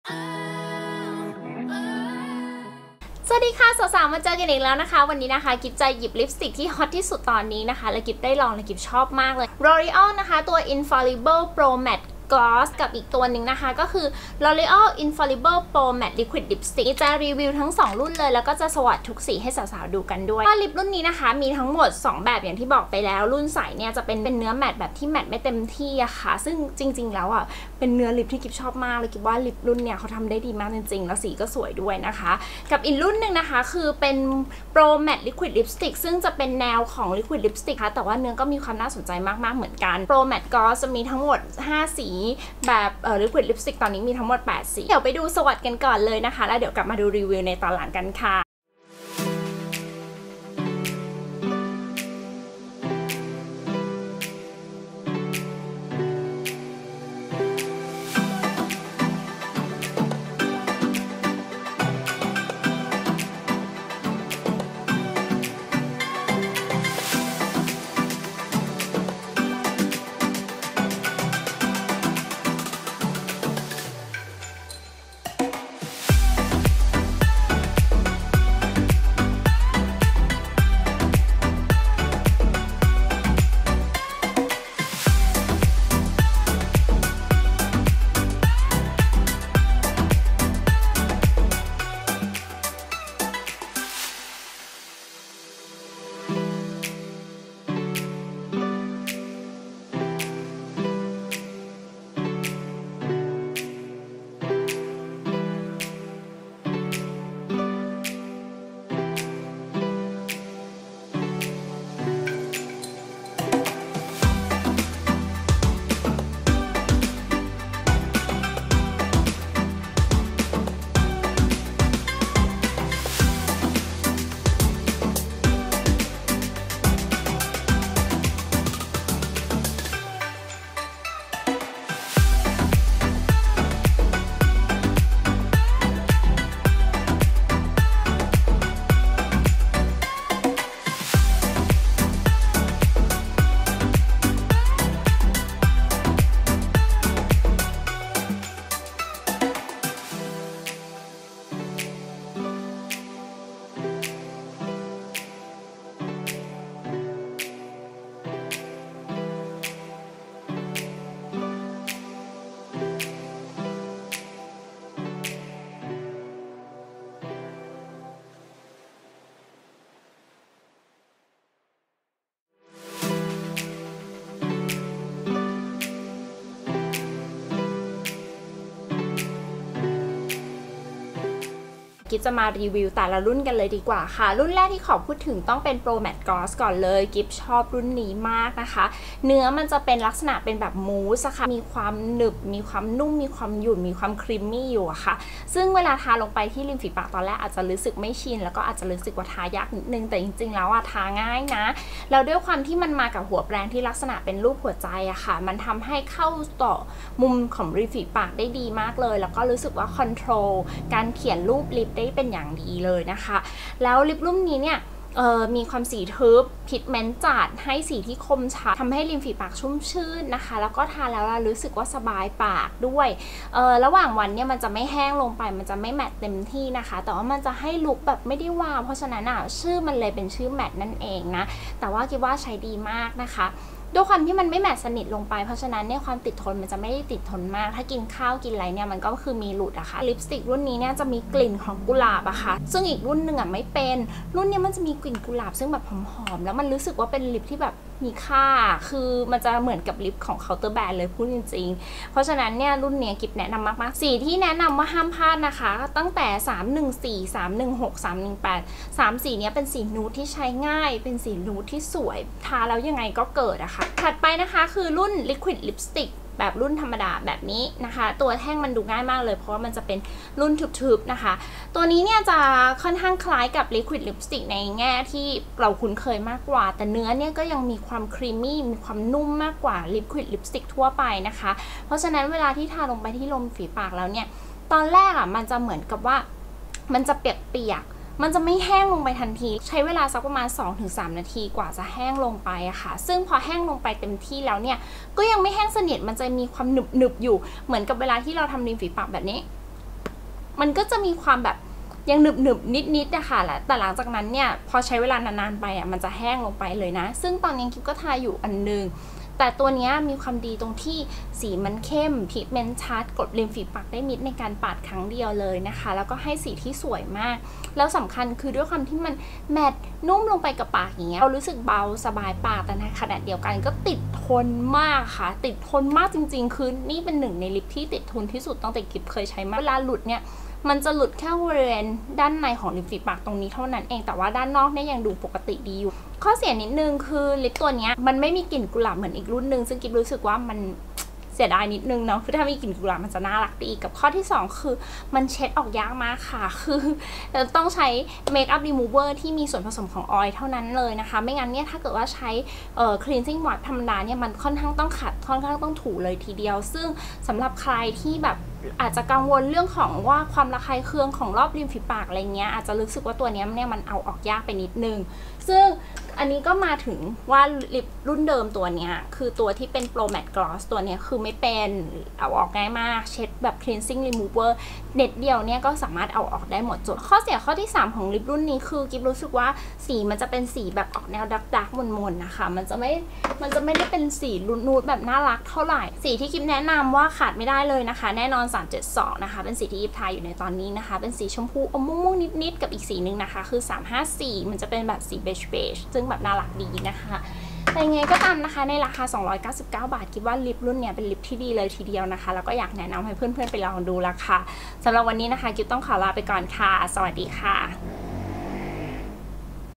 สวัสดีค่ะสาวๆมาเจอกันอีกแล้วนะคะวันนี้นะคะกิฟจะหยิบลิปสติกที่ฮอตที่สุดตอนนี้นะคะและกิฟได้ลองและกิฟชอบมากเลย L'Oreal นะคะตัว Infallible Pro Matte Gloss กับอีกตัวหนึ่งนะคะก็คือ L'Oreal Infallible Pro Matte Liquid Lipstick จะรีวิวทั้ง2รุ่นเลยแล้วก็จะสวัสดทุกสีให้สาวๆดูกันด้วยลิปรุ่นนี้นะคะมีทั้งหมด2แบบอย่างที่บอกไปแล้วรุ่นใสเนี่ยจะเป็นเนื้อแมตต์แบบที่แมตต์ไม่เต็มที่อะค่ะซึ่งจริงๆแล้วอะเป็นเนื้อลิปที่กิฟชอบมากเลยกิฟว่าลิปรุ่นเนี่ยเขาทำได้ดีมากจริงๆแล้วสีก็สวยด้วยนะคะกับอีกรุ่นหนึ่งนะคะคือเป็น Pro Matte Liquid Lipstick ซึ่งจะเป็นแนวของ Liquid Lipstick ค่ะแต่ว่าเนื้อก็มีความน่าสนใจมากๆเหมือนกัน Pro Matte Gloss จะมีทั้งหมด5สีแบบLiquid Lipstick ตอนนี้มีทั้งหมด8สีเดี๋ยวไปดูสวัสดกันก่อนเลยนะคะแล้วเดี๋ยวกลับมาดูรีวิวในตอนหลังกันค่ะกิฟจะมารีวิวแต่ละรุ่นกันเลยดีกว่าค่ะรุ่นแรกที่ขอพูดถึงต้องเป็น Pro Matte Gloss ก่อนเลยกิฟชอบรุ่นนี้มากนะคะเนื้อมันจะเป็นลักษณะเป็นแบบมูสค่ะมีความหนึบมีความนุ่มมีความหยุ่นมีความครีมมี่อยู่อะค่ะซึ่งเวลาทาลงไปที่ริมฝีปากตอนแรกอาจจะรู้สึกไม่ชินแล้วก็อาจจะรู้สึกว่าทายากนิดนึงแต่จริงๆแล้วอะทาง่ายนะแล้วด้วยความที่มันมากับหัวแปรงที่ลักษณะเป็นรูปหัวใจอะค่ะมันทำให้เข้าต่อมุมของริมฝีปากได้ดีมากเลยแล้วก็รู้สึกว่าคอนโทรลการเขียนรูปลิปได้เป็นอย่างดีเลยนะคะแล้วลิปรุ่นนี้เนี่ยมีความสีทึบพิกเมนต์จัดให้สีที่คมชัดทำให้ริมฝีปากชุ่มชื่นนะคะแล้วก็ทาแล้วรู้สึกว่าสบายปากด้วยระหว่างวันเนี่ยมันจะไม่แห้งลงไปมันจะไม่แมตต์เต็มที่นะคะแต่ว่ามันจะให้ลุคแบบไม่ได้ว้าวเพราะฉะนั้นชื่อมันเลยเป็นชื่อแมตต์นั่นเองนะแต่ว่าคิดว่าใช้ดีมากนะคะด้วยความที่มันไม่แมตต์สนิทลงไปเพราะฉะนั้นเนี่ยความติดทนมันจะไม่ได้ติดทนมากถ้ากินข้าวกินอะไรเนี่ยมันก็คือมีหลุดอะค่ะลิปสติกรุ่นนี้เนี่ยจะมีกลิ่นของกุหลาบอะค่ะซึ่งอีกรุ่นหนึ่งอะไม่เป็นรุ่นนี้มันจะมีกลิ่นกุหลาบซึ่งแบบหอมๆแล้วมันรู้สึกว่าเป็นลิปที่แบบมีค่าคือมันจะเหมือนกับลิปของเคาน์เตอร์แบรนด์เลยพูดจริงๆเพราะฉะนั้นเนี่ยรุ่นนี้กิฟแนะนำมากๆสีที่แนะนำว่าห้ามพลาดนะคะตั้งแต่314 316 318 3สีนี้เป็นสีนูดที่ใช้ง่ายเป็นสีนูดที่สวยทาแล้วยังไงก็เกิดอะค่ะถัดไปนะคะคือรุ่น Liquid Lipstick แบบรุ่นธรรมดาแบบนี้นะคะตัวแท่งมันดูง่ายมากเลยเพราะว่ามันจะเป็นรุ่นทึบๆนะคะตัวนี้เนี่ยจะค่อนข้างคล้ายกับ Liquid Lipstick ในแง่ที่เราคุ้นเคยมากกว่าแต่เนื้อเนี่ยก็ยังมีความครีมมี่มีความนุ่มมากกว่า Liquid Lipstick ทั่วไปนะคะเพราะฉะนั้นเวลาที่ทาลงไปที่ริมฝีปากแล้วเนี่ยตอนแรกมันจะเหมือนกับว่ามันจะเปียกมันจะไม่แห้งลงไปทันทีใช้เวลาสักประมาณ 2-3 นาทีกว่าจะแห้งลงไปอะค่ะซึ่งพอแห้งลงไปเต็มที่แล้วเนี่ยก็ยังไม่แห้งสนิทมันจะมีความหนึบๆอยู่เหมือนกับเวลาที่เราทำริมฝีปากแบบนี้มันก็จะมีความแบบยังหนึบนิดๆนะคะแต่หลังจากนั้นเนี่ยพอใช้เวลานานๆไปอ่ะมันจะแห้งลงไปเลยนะซึ่งตอนนี้กิ๊บก็ทาอยู่อันนึงแต่ตัวนี้มีความดีตรงที่สีมันเข้มพิกเมนต์ชัดกดริมฝีปากได้มิดในการปาดครั้งเดียวเลยนะคะแล้วก็ให้สีที่สวยมากแล้วสำคัญคือด้วยความที่มันแมตต์นุ่มลงไปกับปากอย่างเงี้ยเรารู้สึกเบาสบายปากแต่ในขณะเดียวกันก็ติดทนมากค่ะติดทนมากจริงๆคือนี่เป็นหนึ่งในลิปที่ติดทนที่สุดตั้งแต่กิ๊บเคยใช้มาเวลาหลุดเนี่ยมันจะหลุดแค่บริเวณด้านในของริมฝีปากตรงนี้เท่านั้นเองแต่ว่าด้านนอกเนี่ยยังดูปกติดีอยู่ข้อเสียนิดนึงคือลิปตัวนี้มันไม่มีกลิ่นกุหลาบเหมือนอีกรุ่นนึงซึ่งกิ๊บรู้สึกว่ามันเสียดายนิดนึงเนาะคือถ้ามีกลิ่นกุหลาบมันจะน่ารักดีกับข้อที่2คือมันเช็ดออกยากมากค่ะคือต้องใช้เมคอัพรีมูเวอร์ที่มีส่วนผสมของออยล์เท่านั้นเลยนะคะไม่งั้นเนี่ยถ้าเกิดว่าใช้cleansing wash ธรรมดาเนี่ยมันค่อนข้างต้องขัดค่อนข้างต้องถูเลยทีเดียวซึ่งสำหรับใครที่แบบอาจจะกังวลเรื่องของว่าความระคายเคืองของรอบริมฝีปากอะไรเงี้ยอาจจะรู้สึกว่าตัวนี้เนี่ยมันเอาออกยากไปนิดนึงซึ่งอันนี้ก็มาถึงว่าลิปรุ่นเดิมตัวเนี้ยคือตัวที่เป็น Pro Matte Gloss ตัวเนี้ยคือไม่เป็นเอาออกง่ายมากเช็ดแบบ cleansing remover เด็ดเดียวเนี่ยก็สามารถเอาออกได้หมดจดข้อเสียข้อที่3ของลิปรุ่นนี้คือกิ๊บรู้สึกว่าสีมันจะเป็นสีแบบออกแนวดักมนๆนะคะมันจะไม่ได้เป็นสีนูดแบบน่ารักเท่าไหร่สีที่กิ๊บแนะนำว่าขาดไม่ได้เลยนะคะแน่นอน372นะคะเป็นสีที่กิ๊บทาอยู่ในตอนนี้นะคะเป็นสีชมพูอมม่วงๆนิดๆกับอีกสีหนึ่งนะคะคือ354มันจะเป็นแบบสีเบจซึ่งแบบน่ารักดีนะคะแต่ยังไงก็ตามนะคะในราคา299 บาทคิดว่าลิปรุ่นเนี้ยเป็นลิปที่ดีเลยทีเดียวนะคะแล้วก็อยากแนะนำให้เพื่อนๆไปลองดูละค่ะสำหรับวันนี้นะคะกิ๊บต้องขอลาไปก่อนค่ะสวัสดีค่ะ